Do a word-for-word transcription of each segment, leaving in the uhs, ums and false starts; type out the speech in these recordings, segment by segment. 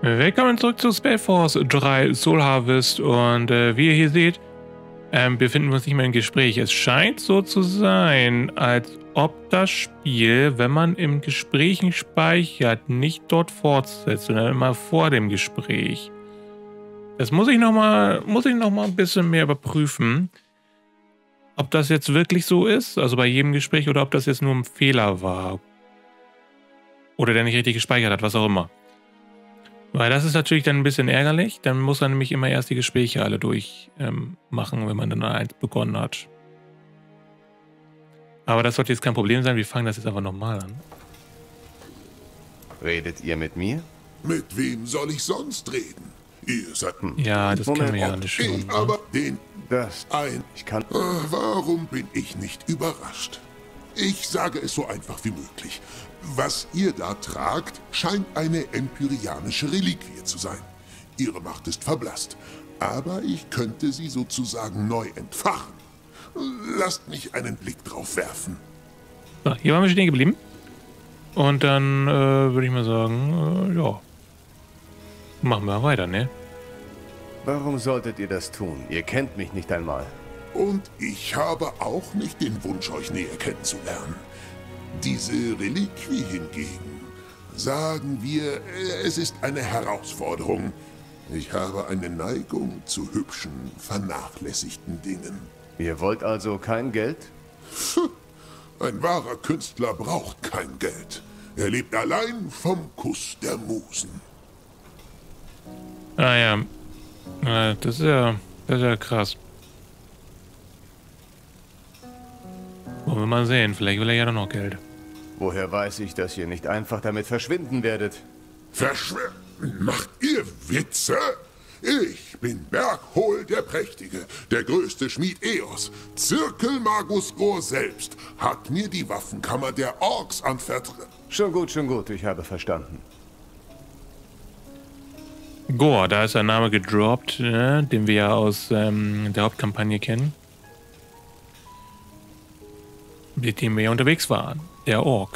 Willkommen zurück zu Spellforce drei Soul Harvest und äh, wie ihr hier seht, ähm, befinden wir uns nicht mehr im Gespräch. Es scheint so zu sein, als ob das Spiel, wenn man im Gesprächen speichert, nicht dort fortsetzt, sondern immer vor dem Gespräch. Das muss ich nochmal muss ich noch mal ein bisschen mehr überprüfen, ob das jetzt wirklich so ist, also bei jedem Gespräch, oder ob das jetzt nur ein Fehler war. Oder der nicht richtig gespeichert hat, was auch immer. Weil das ist natürlich dann ein bisschen ärgerlich. Dann muss man nämlich immer erst die Gespräche alle durchmachen, ähm, wenn man dann eins begonnen hat. Aber das sollte jetzt kein Problem sein. Wir fangen das jetzt einfach nochmal an. Redet ihr mit mir? Mit wem soll ich sonst reden? Ihr seid... Ja, das Moment, kennen wir ja alle schon. Ich Ne? aber den... Das... Ein... Ich kann... Äh, warum bin ich nicht überrascht? Ich sage es so einfach wie möglich. Was ihr da tragt, scheint eine empyreanische Reliquie zu sein. Ihre Macht ist verblasst, aber ich könnte sie sozusagen neu entfachen. Lasst mich einen Blick drauf werfen. So, hier waren wir stehen geblieben. Und dann äh, würde ich mal sagen, äh, ja. Machen wir weiter, ne? Warum solltet ihr das tun? Ihr kennt mich nicht einmal. Und ich habe auch nicht den Wunsch, euch näher kennenzulernen. Diese Reliquie hingegen, sagen wir, es ist eine Herausforderung. Ich habe eine Neigung zu hübschen, vernachlässigten Dingen. Ihr wollt also kein Geld? Ein wahrer Künstler braucht kein Geld. Er lebt allein vom Kuss der Musen. Ah ja. Äh, das ist ja, das ist ja krass. Wollen wir mal sehen, vielleicht will er ja doch noch Geld. Woher weiß ich, dass ihr nicht einfach damit verschwinden werdet? Verschwinden? Macht ihr Witze? Ich bin Berghol der Prächtige, der größte Schmied Eos. Zirkelmagus Rohr selbst hat mir die Waffenkammer der Orks anvertraut. Schon gut, schon gut, ich habe verstanden. Gore, da ist ein Name gedroppt, ne, den wir ja aus ähm, der Hauptkampagne kennen. Mit dem wir ja unterwegs waren. Der Ork.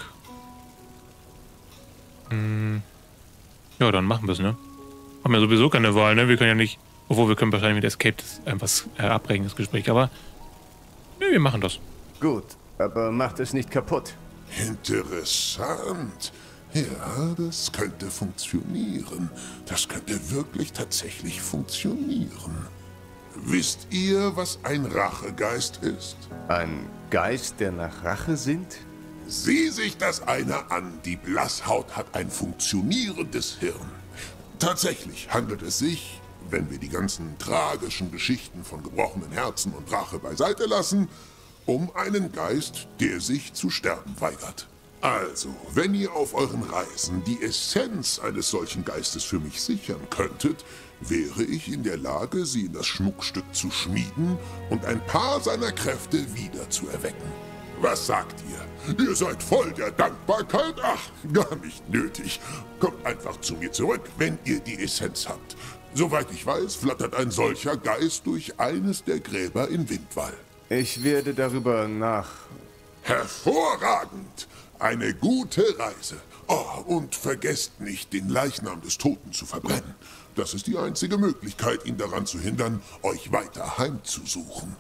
Hm. Ja, dann machen wir es, ne? Haben ja sowieso keine Wahl, ne? Wir können ja nicht... Obwohl, wir können wahrscheinlich mit Escape das einfach äh, abbrechen, das Gespräch. Aber... Ne, wir machen das. Gut, aber macht es nicht kaputt. Interessant. Ja, das könnte funktionieren. Das könnte wirklich tatsächlich funktionieren. Wisst ihr, was ein Rachegeist ist? Ein Geist, der nach Rache sinnt? Sieh sich das einer an. Die Blasshaut hat ein funktionierendes Hirn. Tatsächlich handelt es sich, wenn wir die ganzen tragischen Geschichten von gebrochenen Herzen und Rache beiseite lassen, um einen Geist, der sich zu sterben weigert. Also, wenn ihr auf euren Reisen die Essenz eines solchen Geistes für mich sichern könntet, wäre ich in der Lage, sie in das Schmuckstück zu schmieden und ein paar seiner Kräfte wieder zu erwecken. Was sagt ihr? Ihr seid voll der Dankbarkeit? Ach, gar nicht nötig. Kommt einfach zu mir zurück, wenn ihr die Essenz habt. Soweit ich weiß, flattert ein solcher Geist durch eines der Gräber in Windwall. Ich werde darüber nach... Hervorragend! Eine gute Reise. Oh, und vergesst nicht, den Leichnam des Toten zu verbrennen. Das ist die einzige Möglichkeit, ihn daran zu hindern, euch weiter heimzusuchen.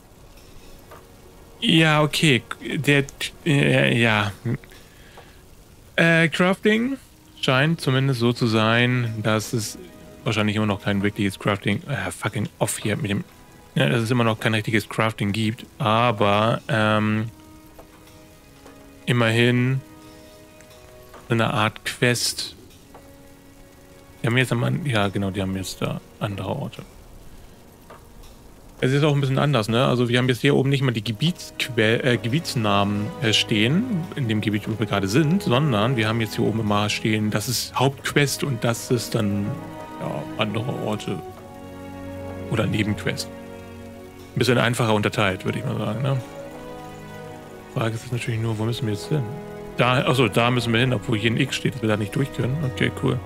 Ja, okay. Der... Äh, ja. Äh, Crafting scheint zumindest so zu sein, dass es wahrscheinlich immer noch kein wirkliches Crafting... Äh, fucking off hier mit dem... Ja, dass es immer noch kein richtiges Crafting gibt. Aber, ähm... immerhin eine Art Quest. Die haben jetzt einmal, ja genau, die haben jetzt da andere Orte. Es ist auch ein bisschen anders, ne? Also wir haben jetzt hier oben nicht mal die Gebietsque äh, Gebietsnamen äh, stehen, in dem Gebiet, wo wir gerade sind, sondern wir haben jetzt hier oben immer stehen, das ist Hauptquest und das ist dann ja, andere Orte oder Nebenquest. Ein bisschen einfacher unterteilt, würde ich mal sagen, ne? Frage ist natürlich nur, wo müssen wir jetzt hin? Da, achso, da müssen wir hin, obwohl hier ein X steht, dass wir da nicht durch können. Okay, cool.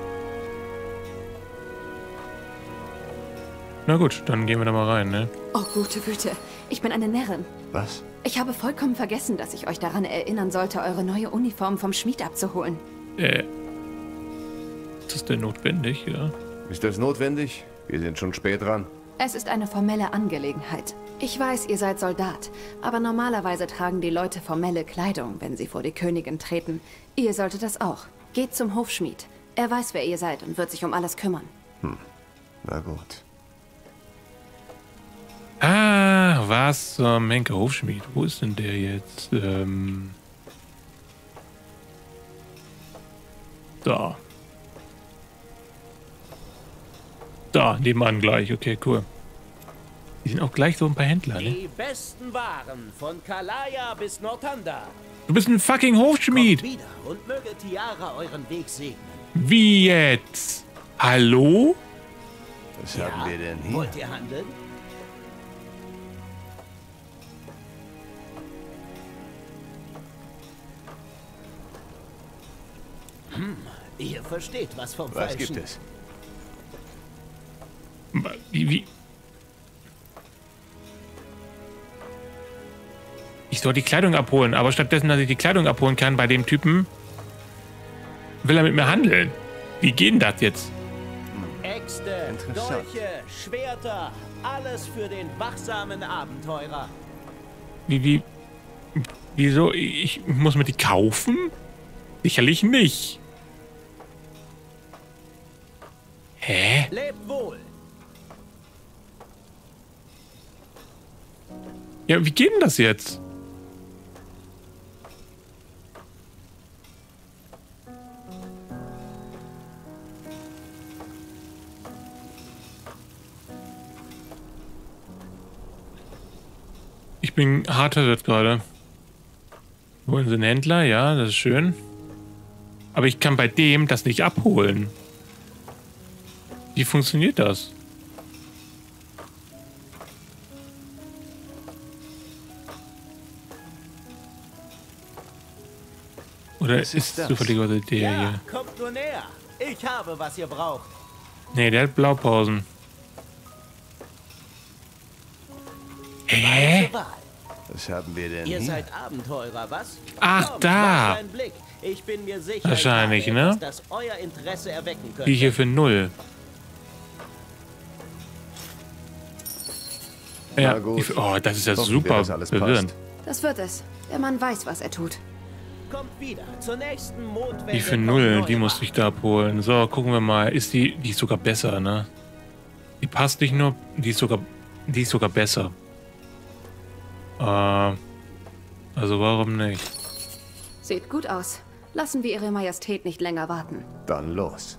Na gut, dann gehen wir da mal rein, ne? Oh, gute Güte. Ich bin eine Närrin. Was? Ich habe vollkommen vergessen, dass ich euch daran erinnern sollte, eure neue Uniform vom Schmied abzuholen. Äh. ist es denn notwendig, ja? Ist das notwendig? Wir sind schon spät dran. Es ist eine formelle Angelegenheit. Ich weiß, ihr seid Soldat, aber normalerweise tragen die Leute formelle Kleidung, wenn sie vor die Königin treten. Ihr solltet das auch. Geht zum Hofschmied. Er weiß, wer ihr seid und wird sich um alles kümmern. Hm. Na gut. Ah, was zum Henker Hofschmied? Wo ist denn der jetzt? Ähm... Da. Da, nebenan gleich. Okay, cool. Die sind auch gleich so ein paar Händler, ne? Die besten Waren von Kalaya bis Nortanda. Du bist ein fucking Hofschmied. Kommt wieder und möge Tiara euren Weg segnen. Wie jetzt? Hallo? Was Ja? haben wir denn hier? Wollt ihr handeln? Hm, ihr versteht was vom Was Falschen. gibt es? Wie, wie? Ich soll die Kleidung abholen, aber stattdessen, dass ich die Kleidung abholen kann bei dem Typen, will er mit mir handeln. Wie geht denn das jetzt? Äxte, Interessant. Dolche, Schwerter, alles für den wachsamen Abenteurer. Wie, wie, wieso? Ich muss mir die kaufen? Sicherlich nicht. Hä? Lebt wohl. Ja, wie geht denn das jetzt? Ich bin hart verwirrt gerade. Wollen Sie einen Händler? Ja, das ist schön. Aber ich kann bei dem das nicht abholen. Wie funktioniert das? Oder Was ist ist das? zufälligerweise der Ja, hier? kommt nur näher. Ich habe, was ihr braucht. Nee, der hat Blaupausen. Hä? Zur Wahl. Was haben wir denn Ihr hier? seid Abenteurer, was? Ach, Kommt, da. macht einen Blick. Ich bin mir sicher, Wahrscheinlich, ich habe ne? etwas, das euer Interesse erwecken könnte. Die hier für null. Ja, Na gut. die für, oh, das ist ja Hoffen wir, super dass alles verwirrend. Das wird es. Der Mann weiß, was er tut. Kommt wieder zur nächsten Mondwende. Die für kommt null, neue die musste ich Macht. da abholen. So, gucken wir mal. Ist die, die ist sogar besser, ne? Die passt nicht nur, die ist sogar, die ist sogar besser. Äh, also warum nicht? Sieht gut aus. Lassen wir Ihre Majestät nicht länger warten. Dann los.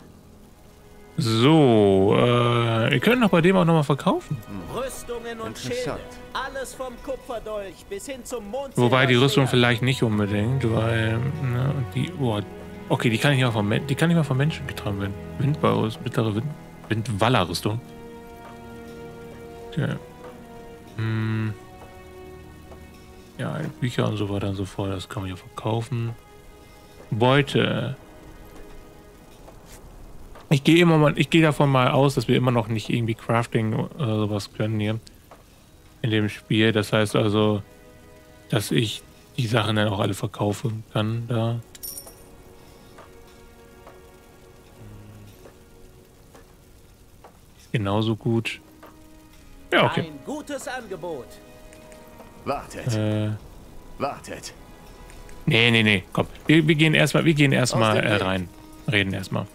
So, äh, wir können doch bei dem auch nochmal verkaufen. Rüstungen und Schilde. Interessant. Alles vom Kupferdolch bis hin zum Mond. Wobei die Rüstung vielleicht nicht unbedingt, weil, ne, die, oh, okay, die kann ich mal von, Men- die kann nicht mal von Menschen getragen werden. Windbare, mittlere Wind, Windwaller-Rüstung. Okay. Hm. Ja, Bücher und so weiter und so fort, das kann man ja verkaufen. Beute. Ich gehe immer mal, ich gehe davon mal aus, dass wir immer noch nicht irgendwie Crafting oder sowas können hier in dem Spiel. Das heißt also, dass ich die Sachen dann auch alle verkaufen kann da. Ist genauso gut. Ja, okay. Ein gutes Angebot. Wartet. Äh, Wartet. nee, nee, nee, komm. Wir, wir gehen erstmal, wir gehen erstmal Aus dem äh, Weg. rein. Reden erstmal.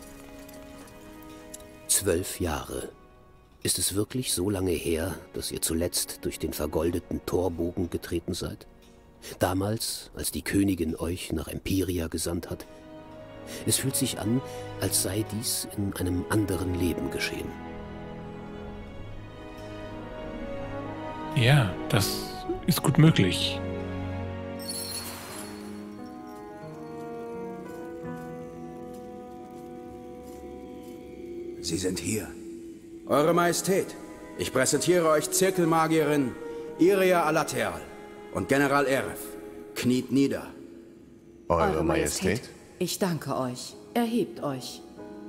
Zwölf Jahre. Ist es wirklich so lange her, dass ihr zuletzt durch den vergoldeten Torbogen getreten seid? Damals, als die Königin euch nach Empiria gesandt hat? Es fühlt sich an, als sei dies in einem anderen Leben geschehen. Ja, das ist gut möglich. Sie sind hier. Eure Majestät, ich präsentiere euch Zirkelmagierin Iria Alaterl und General Eref. Kniet nieder. Eure Majestät? Ich danke euch. Erhebt euch.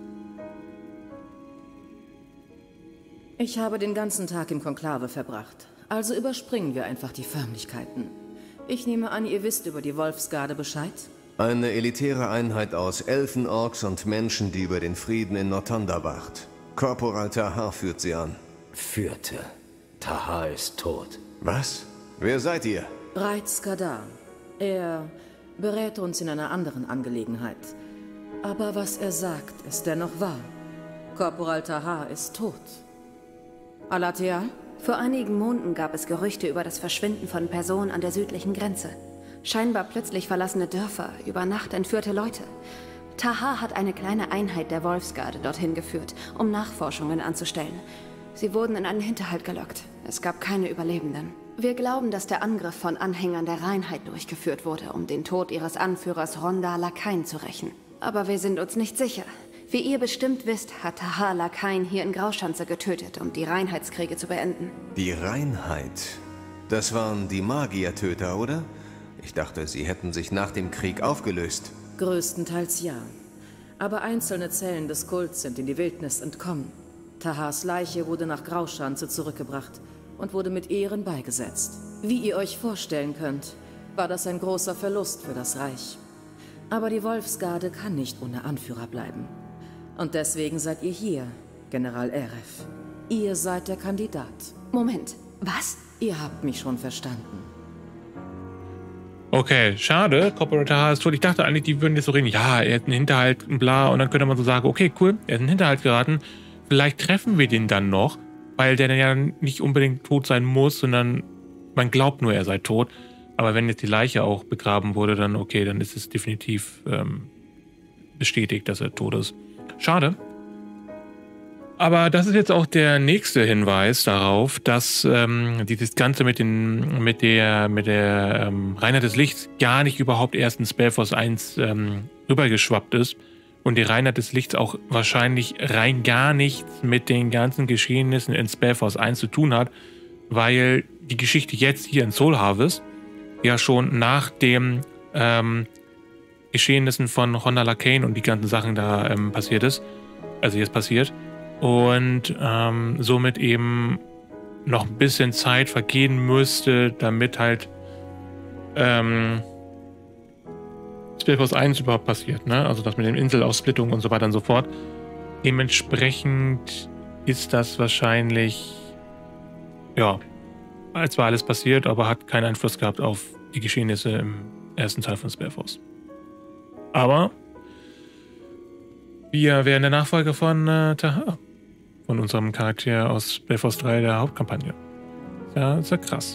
Ich habe den ganzen Tag im Konklave verbracht, also überspringen wir einfach die Förmlichkeiten. Ich nehme an, ihr wisst über die Wolfsgarde Bescheid? Eine elitäre Einheit aus Elfen, Orks und Menschen, die über den Frieden in Nortanda wacht. Korporal Tahar führt sie an. Führte. Tahar ist tot. Was? Wer seid ihr? Raid Skadar. Er berät uns in einer anderen Angelegenheit. Aber was er sagt, ist dennoch wahr. Korporal Tahar ist tot. Alateal? Vor einigen Monaten gab es Gerüchte über das Verschwinden von Personen an der südlichen Grenze. Scheinbar plötzlich verlassene Dörfer, über Nacht entführte Leute. Tahar hat eine kleine Einheit der Wolfsgarde dorthin geführt, um Nachforschungen anzustellen. Sie wurden in einen Hinterhalt gelockt. Es gab keine Überlebenden. Wir glauben, dass der Angriff von Anhängern der Reinheit durchgeführt wurde, um den Tod ihres Anführers Ronda Lakain zu rächen. Aber wir sind uns nicht sicher. Wie ihr bestimmt wisst, hat Tahar Lakain hier in Grauschanze getötet, um die Reinheitskriege zu beenden. Die Reinheit? Das waren die Magiertöter, oder? Ich dachte, sie hätten sich nach dem Krieg aufgelöst. Größtenteils ja. Aber einzelne Zellen des Kults sind in die Wildnis entkommen. Tahars Leiche wurde nach Grauschanze zurückgebracht und wurde mit Ehren beigesetzt. Wie ihr euch vorstellen könnt, war das ein großer Verlust für das Reich. Aber die Wolfsgarde kann nicht ohne Anführer bleiben. Und deswegen seid ihr hier, General Eref. Ihr seid der Kandidat. Moment, was? Ihr habt mich schon verstanden. Okay, schade. Korporal Tahar ist tot. Ich dachte eigentlich, die würden jetzt so reden. Ja, er hat einen Hinterhalt, bla. Und dann könnte man so sagen, okay, cool, er ist in den Hinterhalt geraten. Vielleicht treffen wir den dann noch, weil der dann ja nicht unbedingt tot sein muss, sondern man glaubt nur, er sei tot. Aber wenn jetzt die Leiche auch begraben wurde, dann okay, dann ist es definitiv ähm, bestätigt, dass er tot ist. Schade. Aber das ist jetzt auch der nächste Hinweis darauf, dass ähm, dieses Ganze mit, den, mit der, mit der ähm, Reinheit des Lichts gar nicht überhaupt erst in Spellforce eins ähm, rübergeschwappt ist und die Reinheit des Lichts auch wahrscheinlich rein gar nichts mit den ganzen Geschehnissen in Spellforce eins zu tun hat, weil die Geschichte jetzt hier in Soul Harvest ja schon nach den ähm, Geschehnissen von Ronda Lakain und die ganzen Sachen da ähm, passiert ist, also jetzt passiert. Und ähm, somit eben noch ein bisschen Zeit vergehen müsste, damit halt ähm, Spellforce eins überhaupt passiert, ne? Also das mit den Inselaufsplittungen und so weiter und so fort. Dementsprechend ist das wahrscheinlich, ja, als war alles passiert, aber hat keinen Einfluss gehabt auf die Geschehnisse im ersten Teil von Spellforce. Aber wir wären der Nachfolger von äh, Tahar. Von unserem Charakter aus Spellforce drei der Hauptkampagne. Ja, ist ja krass.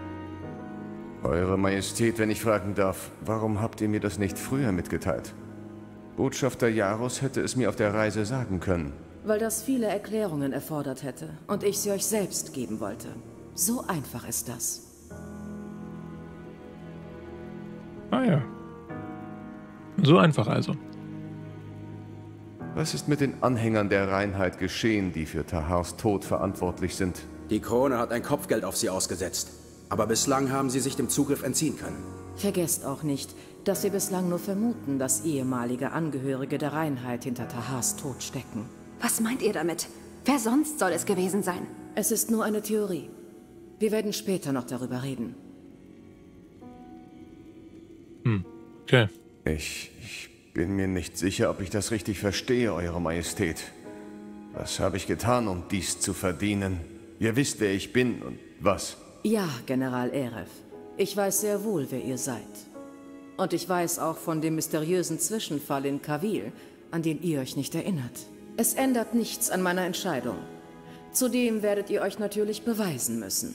Eure Majestät, wenn ich fragen darf, warum habt ihr mir das nicht früher mitgeteilt? Botschafter Jarus hätte es mir auf der Reise sagen können. Weil das viele Erklärungen erfordert hätte und ich sie euch selbst geben wollte. So einfach ist das. Ah ja. So einfach also. Was ist mit den Anhängern der Reinheit geschehen, die für Tahars Tod verantwortlich sind? Die Krone hat ein Kopfgeld auf sie ausgesetzt. Aber bislang haben sie sich dem Zugriff entziehen können. Vergesst auch nicht, dass wir bislang nur vermuten, dass ehemalige Angehörige der Reinheit hinter Tahars Tod stecken. Was meint ihr damit? Wer sonst soll es gewesen sein? Es ist nur eine Theorie. Wir werden später noch darüber reden. Hm, okay. Ich, ich bin mir nicht sicher, ob ich das richtig verstehe, Eure Majestät. Was habe ich getan, um dies zu verdienen? Ihr wisst, wer ich bin und was. Ja, General Eref. Ich weiß sehr wohl, wer ihr seid. Und ich weiß auch von dem mysteriösen Zwischenfall in Kavil, an den ihr euch nicht erinnert. Es ändert nichts an meiner Entscheidung. Zudem werdet ihr euch natürlich beweisen müssen.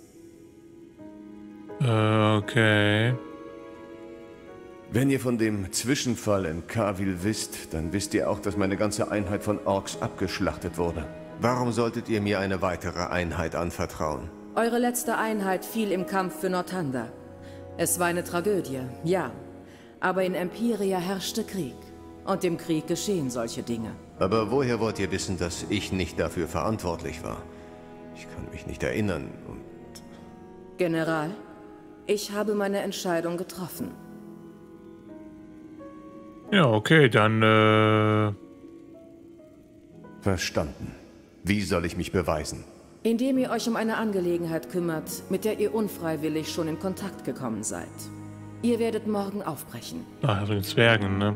Okay. Wenn ihr von dem Zwischenfall in Kavil wisst, dann wisst ihr auch, dass meine ganze Einheit von Orks abgeschlachtet wurde. Warum solltet ihr mir eine weitere Einheit anvertrauen? Eure letzte Einheit fiel im Kampf für Nortanda. Es war eine Tragödie, ja. Aber in Empiria herrschte Krieg. Und im Krieg geschehen solche Dinge. Aber woher wollt ihr wissen, dass ich nicht dafür verantwortlich war? Ich kann mich nicht erinnern und... General, ich habe meine Entscheidung getroffen. Ja, okay, dann, äh... Verstanden. Wie soll ich mich beweisen? Indem ihr euch um eine Angelegenheit kümmert, mit der ihr unfreiwillig schon in Kontakt gekommen seid. Ihr werdet morgen aufbrechen. Ach, also den Zwergen, ne?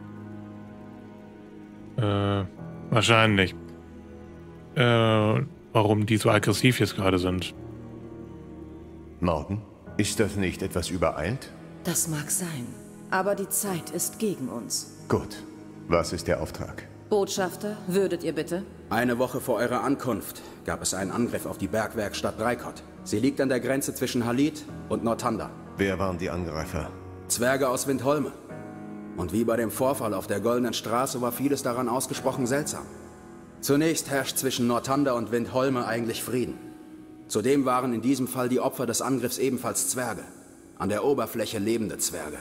Äh, wahrscheinlich. Äh, warum die so aggressiv jetzt gerade sind. Morgen? Ist das nicht etwas übereilt? Das mag sein, aber die Zeit ist gegen uns. Gut. Was ist der Auftrag? Botschafter, würdet ihr bitte? Eine Woche vor eurer Ankunft gab es einen Angriff auf die Bergwerkstatt Dreikott. Sie liegt an der Grenze zwischen Halit und Nortanda. Wer waren die Angreifer? Zwerge aus Windholme. Und wie bei dem Vorfall auf der Goldenen Straße war vieles daran ausgesprochen seltsam. Zunächst herrscht zwischen Nortanda und Windholme eigentlich Frieden. Zudem waren in diesem Fall die Opfer des Angriffs ebenfalls Zwerge. An der Oberfläche lebende Zwerge.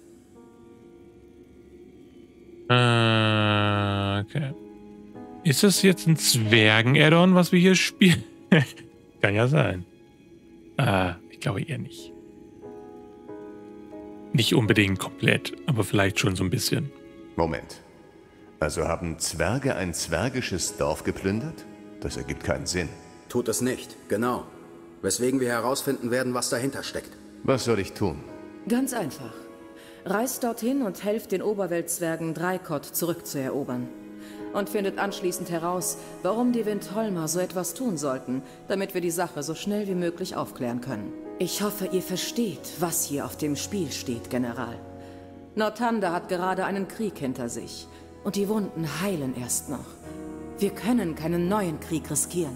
Äh, okay. Ist das jetzt ein Zwergen-Add-on, was wir hier spielen? Kann ja sein. Äh, ich glaube eher nicht. Nicht unbedingt komplett, aber vielleicht schon so ein bisschen. Moment. Also haben Zwerge ein zwergisches Dorf geplündert? Das ergibt keinen Sinn. Tut es nicht, genau. Weswegen wir herausfinden werden, was dahinter steckt. Was soll ich tun? Ganz einfach. Reist dorthin und helft den Oberweltzwergen Dreikott zurückzuerobern. Und findet anschließend heraus, warum die Windholmer so etwas tun sollten, damit wir die Sache so schnell wie möglich aufklären können. Ich hoffe, ihr versteht, was hier auf dem Spiel steht, General. Nortanda hat gerade einen Krieg hinter sich. Und die Wunden heilen erst noch. Wir können keinen neuen Krieg riskieren.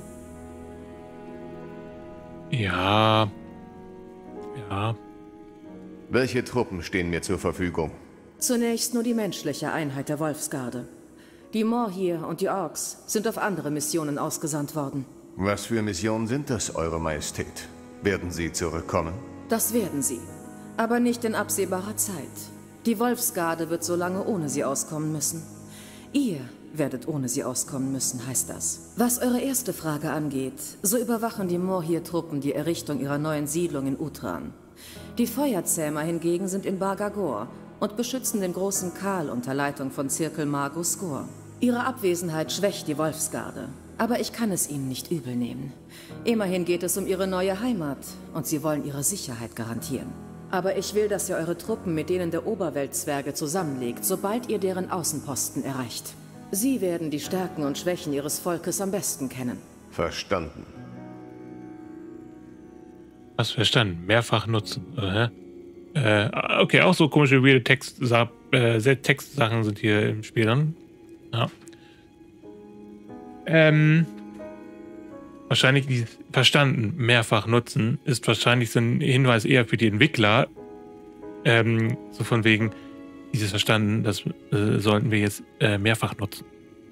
Ja. Ja. Welche Truppen stehen mir zur Verfügung? Zunächst nur die menschliche Einheit der Wolfsgarde. Die Morhir und die Orks sind auf andere Missionen ausgesandt worden. Was für Missionen sind das, Eure Majestät? Werden sie zurückkommen? Das werden sie. Aber nicht in absehbarer Zeit. Die Wolfsgarde wird so lange ohne sie auskommen müssen. Ihr werdet ohne sie auskommen müssen, heißt das. Was eure erste Frage angeht, so überwachen die Morhir-Truppen die Errichtung ihrer neuen Siedlung in Utran. Die Feuerzähmer hingegen sind in Bargagor und beschützen den großen Karl unter Leitung von Zirkelmagus Skor. Ihre Abwesenheit schwächt die Wolfsgarde, aber ich kann es ihnen nicht übel nehmen. Immerhin geht es um ihre neue Heimat und sie wollen ihre Sicherheit garantieren. Aber ich will, dass ihr eure Truppen mit denen der Oberweltzwerge zusammenlegt, sobald ihr deren Außenposten erreicht. Sie werden die Stärken und Schwächen ihres Volkes am besten kennen. Verstanden. Hast du verstanden? Mehrfach nutzen. Uh-huh. Äh, okay, auch so komische, weirde Text, äh, Textsachen sind hier im Spiel dann. Ja. Ähm, wahrscheinlich dieses verstanden, mehrfach nutzen, ist wahrscheinlich so ein Hinweis eher für die Entwickler. Ähm, so von wegen, dieses verstanden, das äh, sollten wir jetzt äh, mehrfach nutzen.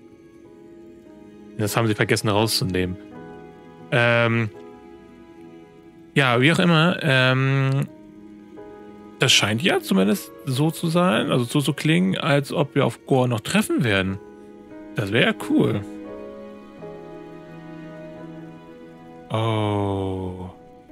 Das haben sie vergessen rauszunehmen. Ähm, ja, wie auch immer, ähm, das scheint ja zumindest so zu sein, also so zu klingen, als ob wir auf Gore noch treffen werden. Das wäre ja cool. Oh.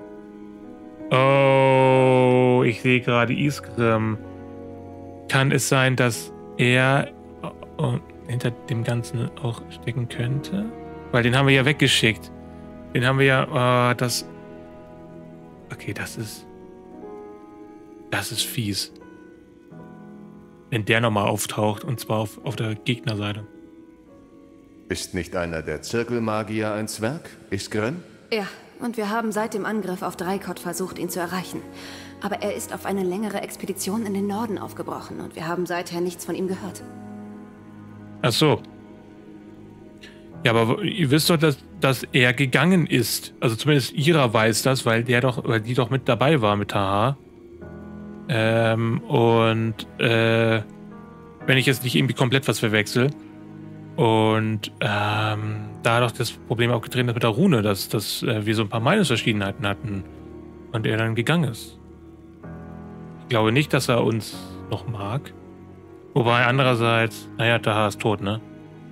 Oh, ich sehe gerade Isgrim. Kann es sein, dass er oh, hinter dem Ganzen auch stecken könnte? Weil den haben wir ja weggeschickt. Den haben wir ja, oh, das... Okay, das ist... Das ist fies. Wenn der nochmal auftaucht, und zwar auf, auf der Gegnerseite. Ist nicht einer der Zirkelmagier ein Zwerg? Isgrim? Ja, und wir haben seit dem Angriff auf Dreikott versucht, ihn zu erreichen. Aber er ist auf eine längere Expedition in den Norden aufgebrochen und wir haben seither nichts von ihm gehört. Ach so. Ja, aber ihr wisst doch, dass, dass er gegangen ist. Also zumindest Ira weiß das, weil der doch, weil die doch mit dabei war mit Taha. Ähm, und äh, wenn ich jetzt nicht irgendwie komplett was verwechsel. Und ähm, da doch das Problem aufgetreten ist mit der Rune, dass, dass äh, wir so ein paar Meinungsverschiedenheiten hatten und er dann gegangen ist. Ich glaube nicht, dass er uns noch mag. Wobei andererseits, naja, Taha ist tot, ne?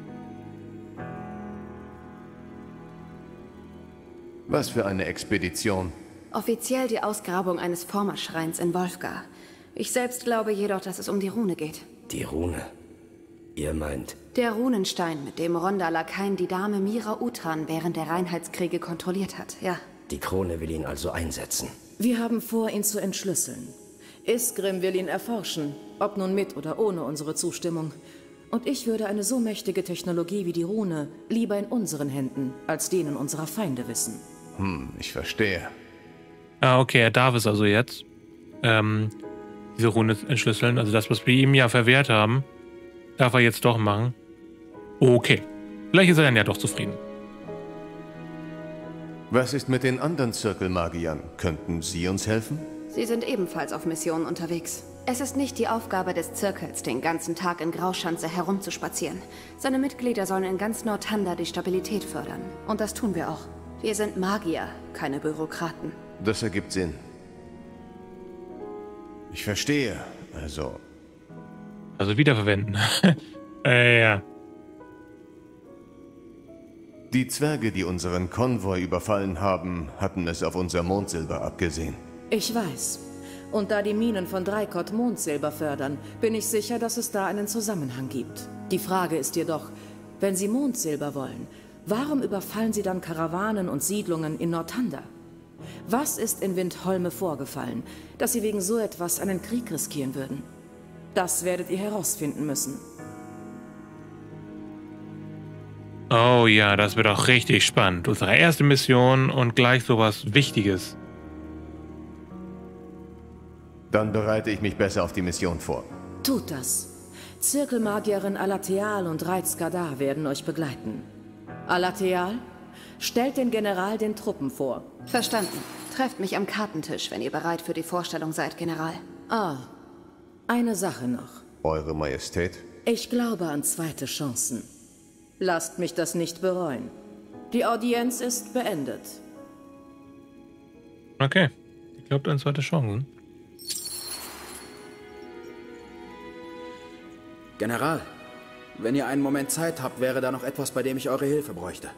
Was für eine Expedition? Offiziell die Ausgrabung eines Formerschreins in Wolfgar. Ich selbst glaube jedoch, dass es um die Rune geht. Die Rune? Ihr meint? Der Runenstein, mit dem Ronda Lakain die Dame Mira Utran während der Reinheitskriege kontrolliert hat, ja. Die Krone will ihn also einsetzen. Wir haben vor, ihn zu entschlüsseln. Isgrim will ihn erforschen, ob nun mit oder ohne unsere Zustimmung. Und ich würde eine so mächtige Technologie wie die Rune lieber in unseren Händen als denen unserer Feinde wissen. Hm, ich verstehe. Ah, okay, er darf es also jetzt. Ähm, diese Rune entschlüsseln. Also das, was wir ihm ja verwehrt haben, darf er jetzt doch machen. Okay. Vielleicht ist er dann ja doch zufrieden. Was ist mit den anderen Zirkelmagiern? Könnten Sie uns helfen? Sie sind ebenfalls auf Missionen unterwegs. Es ist nicht die Aufgabe des Zirkels, den ganzen Tag in Grauschanze herumzuspazieren. Seine Mitglieder sollen in ganz Northander die Stabilität fördern. Und das tun wir auch. Wir sind Magier, keine Bürokraten. Das ergibt Sinn. Ich verstehe. Also... Also wiederverwenden. äh, ja. Die Zwerge, die unseren Konvoi überfallen haben, hatten es auf unser Mondsilber abgesehen. Ich weiß. Und da die Minen von Dreikott Mondsilber fördern, bin ich sicher, dass es da einen Zusammenhang gibt. Die Frage ist jedoch, wenn Sie Mondsilber wollen, warum überfallen Sie dann Karawanen und Siedlungen in Northander? Was ist in Windholme vorgefallen, dass Sie wegen so etwas einen Krieg riskieren würden? Das werdet ihr herausfinden müssen. Oh ja, das wird auch richtig spannend. Unsere erste Mission und gleich sowas Wichtiges. Dann bereite ich mich besser auf die Mission vor. Tut das. Zirkelmagierin Alateal und Reizgadar werden euch begleiten. Alateal, stellt den General den Truppen vor. Verstanden. Trefft mich am Kartentisch, wenn ihr bereit für die Vorstellung seid, General. Ah, eine Sache noch. Eure Majestät? Ich glaube an zweite Chancen. Lasst mich das nicht bereuen. Die Audienz ist beendet. Okay. Ich glaube an zweite Chancen. General, wenn ihr einen Moment Zeit habt, wäre da noch etwas, bei dem ich eure Hilfe bräuchte.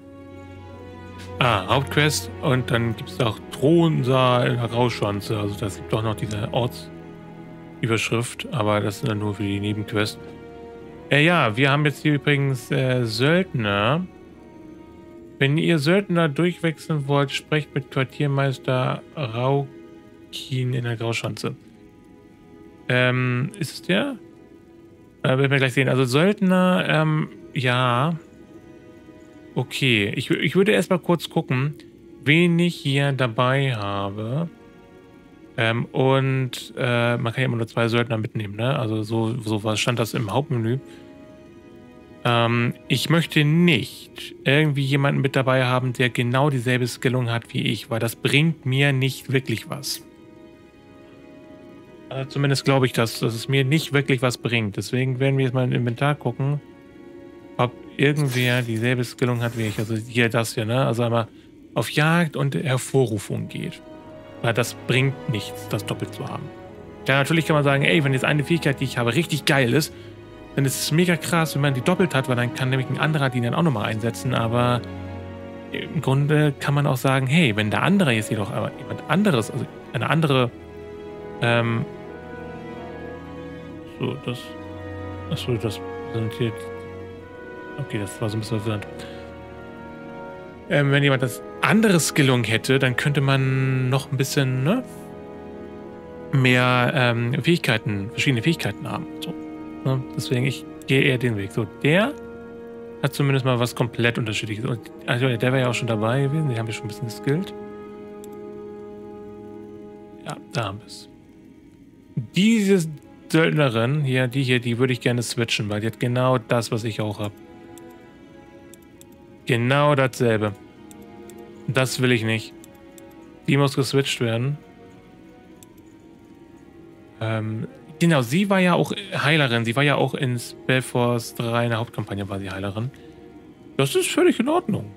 Ah, Hauptquest und dann gibt es auch Thronsaal, Rauschschanze. Also das gibt auch noch diese Ortsüberschrift, aber das ist dann nur für die Nebenquest. Äh, ja, wir haben jetzt hier übrigens äh, Söldner. Wenn ihr Söldner durchwechseln wollt, sprecht mit Quartiermeister Raukin in der Grauschanze. Ähm, ist es der? Äh, werden wir gleich sehen. Also Söldner, ähm, ja. Okay, ich, ich würde erstmal kurz gucken, wen ich hier dabei habe. Ähm, und äh, man kann ja immer nur zwei Söldner mitnehmen, ne? Also so, so was stand das im Hauptmenü. Ähm, ich möchte nicht irgendwie jemanden mit dabei haben, der genau dieselbe Skillung hat wie ich, weil das bringt mir nicht wirklich was. Also zumindest glaube ich, dass, dass es mir nicht wirklich was bringt. Deswegen werden wir jetzt mal im Inventar gucken, ob irgendwer dieselbe Skillung hat wie ich. Also hier das hier, ne? Also einmal auf Jagd und Hervorrufung geht. Weil das bringt nichts, das doppelt zu haben. Ja, natürlich kann man sagen, ey, wenn jetzt eine Fähigkeit, die ich habe, richtig geil ist, dann ist es mega krass, wenn man die doppelt hat, weil dann kann nämlich ein anderer die dann auch nochmal einsetzen. Aber im Grunde kann man auch sagen, hey, wenn der andere jetzt jedoch aber jemand anderes, also eine andere, ähm, so, das, achso, das sind hier, okay, das war so ein bisschen verwirrend. Ähm, wenn jemand das andere Skillung hätte, dann könnte man noch ein bisschen, ne, mehr ähm, Fähigkeiten, verschiedene Fähigkeiten haben. So, ne? Deswegen, ich gehe eher den Weg. So, der hat zumindest mal was komplett Unterschiedliches. Und, also, der wäre ja auch schon dabei gewesen. Den haben wir schon ein bisschen geskillt. Ja, da haben wir es. Diese Söldnerin hier, die hier, die würde ich gerne switchen, weil die hat genau das, was ich auch habe. Genau dasselbe. Das will ich nicht. Die muss geswitcht werden. Ähm, genau, sie war ja auch Heilerin. Sie war ja auch in Spellforce drei in der Hauptkampagne war sie Heilerin. Das ist völlig in Ordnung.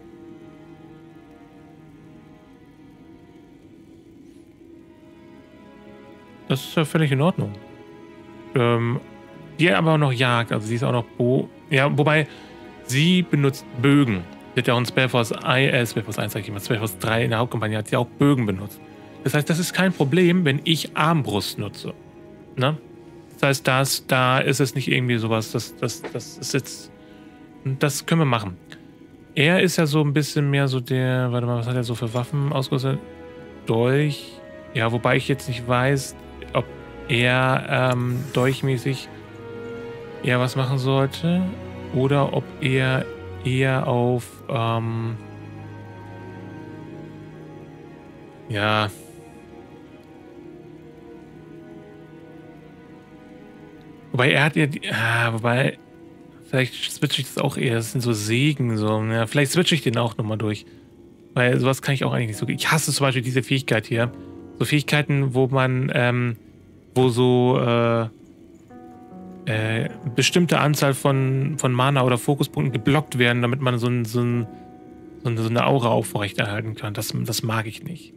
Das ist ja völlig in Ordnung. Ähm, die hat aber auch noch Jagd. Also sie ist auch noch Bo... Ja, wobei sie benutzt Bögen. Sie hat ja auch in Spellforce, äh, Spellforce eins, sag ich immer, Spellforce drei in der Hauptkampagne hat sie auch Bögen benutzt. Das heißt, das ist kein Problem, wenn ich Armbrust nutze. Ne? Das heißt, das, da ist es nicht irgendwie sowas, das, das, das ist jetzt, das können wir machen. Er ist ja so ein bisschen mehr so der, warte mal, was hat er so für Waffen ausgerüstet? Dolch. Ja, wobei ich jetzt nicht weiß, ob er ähm, dolchmäßig eher was machen sollte oder ob er eher auf ähm, ja wobei er hat ja die, ah, wobei vielleicht switche ich das auch eher, das sind so Segen so, ja, vielleicht switche ich den auch nochmal durch, weil sowas kann ich auch eigentlich nicht so, ich hasse zum Beispiel diese Fähigkeit hier, so Fähigkeiten, wo man ähm, wo so äh, äh, bestimmte Anzahl von, von Mana oder Fokuspunkten geblockt werden, damit man so, ein, so, ein, so eine Aura aufrechterhalten kann. Das, das mag ich nicht.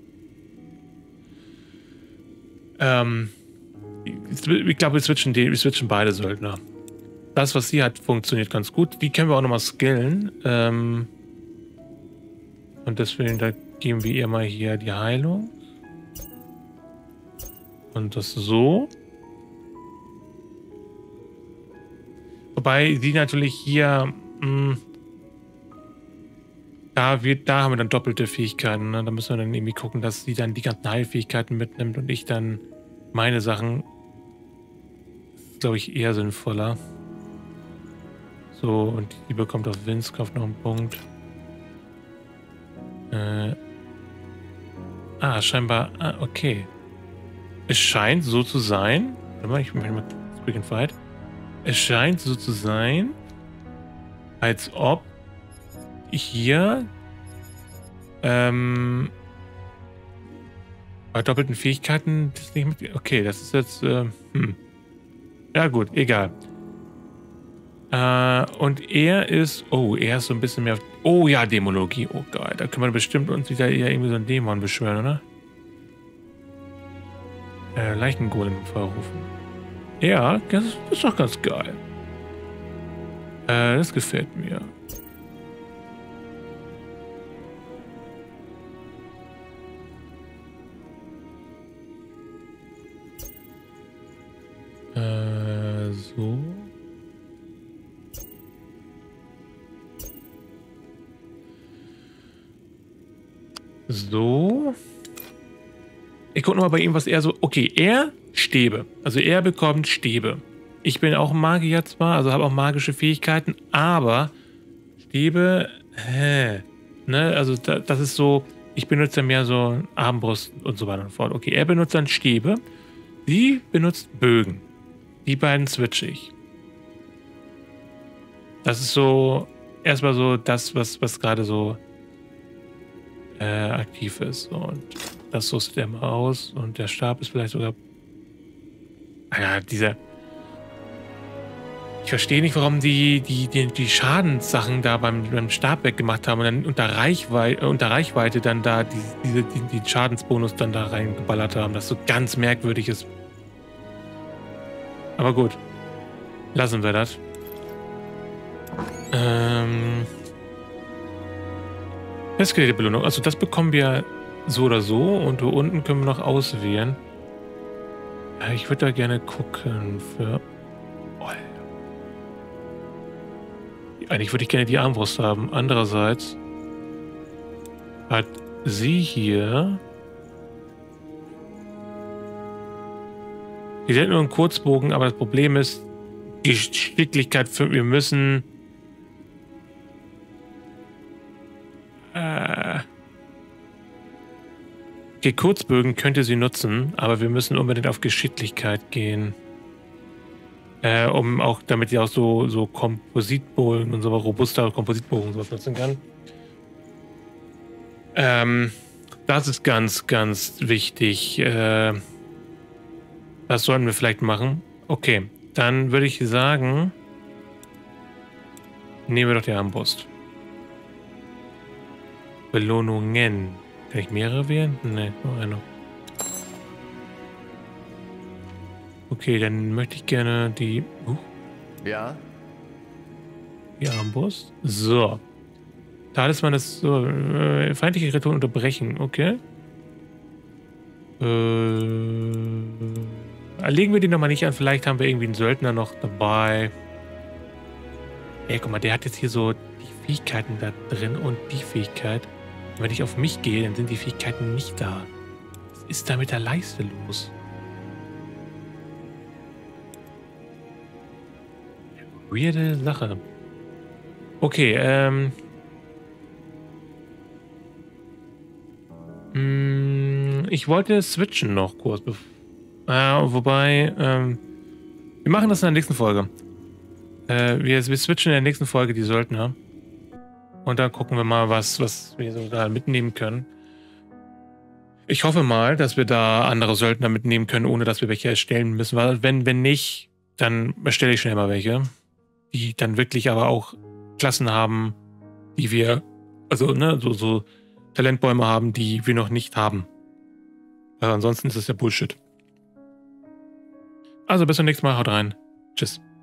Ähm, ich ich glaube, wir switchen, die, wir switchen beide Söldner. Das, was sie hat, funktioniert ganz gut. Die können wir auch nochmal skillen. Ähm, und deswegen, da geben wir ihr mal hier die Heilung. Und das so. Wobei sie natürlich hier, mh, da, wird, da haben wir dann doppelte Fähigkeiten. Ne? Da müssen wir dann irgendwie gucken, dass sie dann die ganzen Heilfähigkeiten mitnimmt und ich dann meine Sachen. Das ist, glaube ich, eher sinnvoller. So, und die bekommt auf Windskraft noch einen Punkt. Äh, ah, scheinbar, ah, okay. Es scheint so zu sein. Warte mal, ich mache mal Quick and Fight. Es scheint so zu sein, als ob hier ähm, bei doppelten Fähigkeiten das nicht mit. Okay, das ist jetzt. Äh, hm. Ja, gut, egal. Äh, und er ist. Oh, er ist so ein bisschen mehr. Oh ja, Dämonologie. Oh geil. Da können wir bestimmt uns wieder eher irgendwie so einen Dämon beschwören, oder? Äh, Leichengolem vorrufen. Ja, das ist doch ganz geil. Äh, das gefällt mir. Äh, so. So. Ich gucke nochmal bei ihm, was er so... Okay, er Stäbe. Also er bekommt Stäbe. Ich bin auch ein Magier zwar, also habe auch magische Fähigkeiten, aber Stäbe... Hä? Ne? Also da, das ist so... Ich benutze mehr so Armbrust und so weiter und fort. Okay, er benutzt dann Stäbe. Sie benutzt Bögen. Die beiden switche ich. Das ist so... Erstmal so das, was, was gerade so... Äh, aktiv ist. Und das rüstet er mal aus. Und der Stab ist vielleicht sogar... Ah ja, dieser... Ich verstehe nicht, warum die, die, die, die Schadenssachen da beim, beim Stab weggemacht haben und dann unter Reichweite, äh, unter Reichweite dann da die, diese, die, den Schadensbonus dann da reingeballert haben. Das so ganz merkwürdig ist. Aber gut. Lassen wir das. Ähm... Festgelegte Belohnung. Also das bekommen wir so oder so. Und hier unten können wir noch auswählen. Ich würde da gerne gucken für... Oh. Eigentlich würde ich gerne die Armbrust haben. Andererseits hat sie hier... Sie hat nur einen Kurzbogen, aber das Problem ist, die Geschicklichkeit für... Wir müssen... Äh... Okay, Kurzbögen könnte sie nutzen, aber wir müssen unbedingt auf Geschicklichkeit gehen. Äh, um auch, damit sie auch so, so Kompositbogen und so robuster Kompositbogen und sowas nutzen kann. Ähm, das ist ganz, ganz wichtig. Äh, das sollten wir vielleicht machen. Okay, dann würde ich sagen, nehmen wir doch die Armbrust. Belohnungen. Kann ich mehrere wählen? Ne, nur eine. Okay, dann möchte ich gerne die... Uh, ja? Die Armbrust. So. Talisman ist so... Äh, feindliche Kreaturen unterbrechen. Okay. Äh, legen wir die nochmal nicht an. Vielleicht haben wir irgendwie einen Söldner noch dabei. Ey, guck mal, der hat jetzt hier so die Fähigkeiten da drin und die Fähigkeit. Und wenn ich auf mich gehe, dann sind die Fähigkeiten nicht da. Was ist da mit der Leiste los? Weirde Sache. Okay, ähm... Mh, ich wollte switchen noch kurz. Äh, wobei, ähm... wir machen das in der nächsten Folge. Äh, wir, wir switchen in der nächsten Folge die Söldner. Und dann gucken wir mal, was, was wir so da mitnehmen können. Ich hoffe mal, dass wir da andere Söldner mitnehmen können, ohne dass wir welche erstellen müssen. Weil wenn, wenn nicht, dann erstelle ich schnell mal welche. Die dann wirklich aber auch Klassen haben, die wir, also ne, so, so Talentbäume haben, die wir noch nicht haben. Weil ansonsten ist es ja Bullshit. Also bis zum nächsten Mal, haut rein. Tschüss.